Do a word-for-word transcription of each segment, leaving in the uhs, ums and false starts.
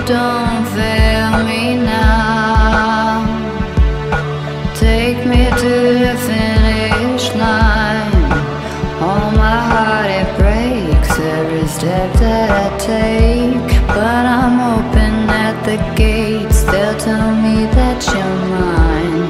don't fail me now. Take me to the finish line. Oh, my heart, it breaks every step that I take. But I'm open at the gates, they'll tell me that you're mine.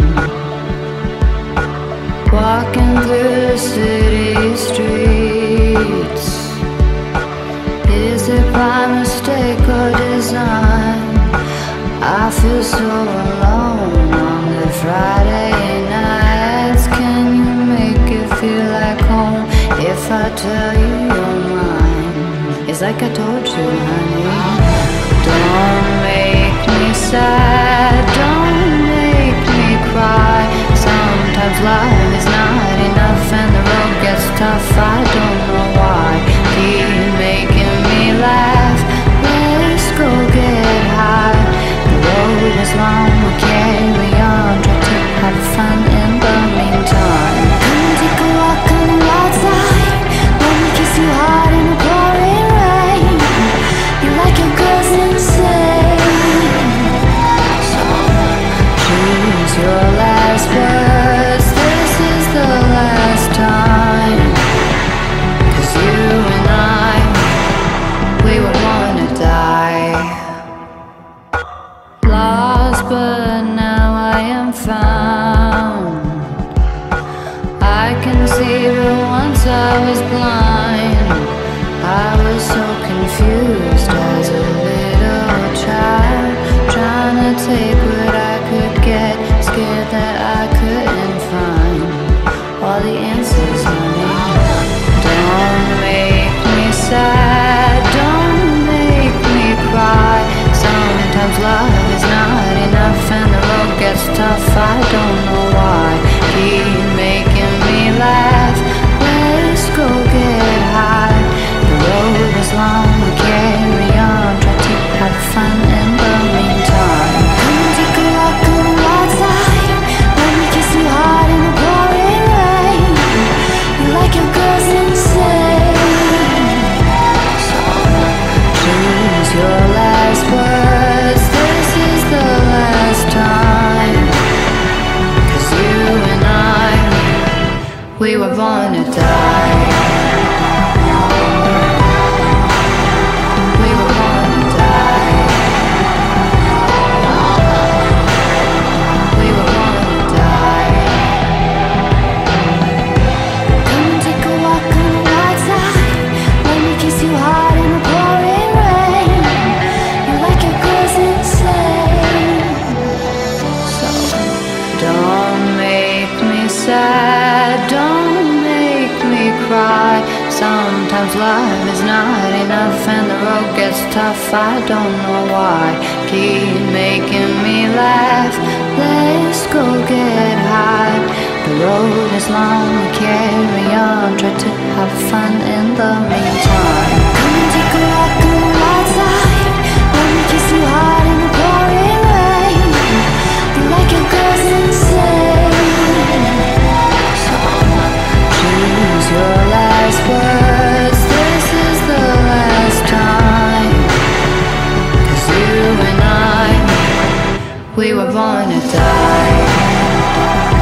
Walking through the city streets, is it by mistake or design? I feel so alone on the Friday nights. Can you make it feel like home if I tell you you're mine? It's like I told you, honey. Don't make me sad, don't make me cry. Sometimes life is not enough and the road gets tough. I don't know why. Keep making me laugh. Let's go get high. The road is long, we'll carry on. Try to have fun in the meantime. Come take a walk on the outside. Let me kiss you hard in the pouring rain. You like your girls insane, so choose your last words. This is the last time. 'Cause you and I, we were born to die. Lost, but now I am found. I can see, but once I was blind. I was so confused as a little child, trying to take what I could get, scared that I couldn't find all the answers, honey. Don't make me sad, don't make me cry. Sometimes love is not enough and the road gets tough. I don't know why. Keep making me laugh. Let's go get high. The road is long, we carry on. Try to have fun in the meantime. Come take a walk on the outside. Let me kiss you hard in the pouring rain. You like your girls insane, so choose your last words. This is the last time. 'Cause you and I, we were born to die. We were born to die. We were born to die. Come and take a walk on the outside. Let me kiss you hard in the pouring rain. You like your girls insane, so don't make me sad, don't make me cry. Sometimes love is not enough and the road gets tough. I don't know why. Keep making me laugh. Let's go get high. The road is long, we carry on. Try to have fun in the meantime. Come and take a walk on the outside. Let me kiss you hard in the pouring rain. You like your girls insane, so choose your last words. This is the last time. 'Cause you and I, we were born to die.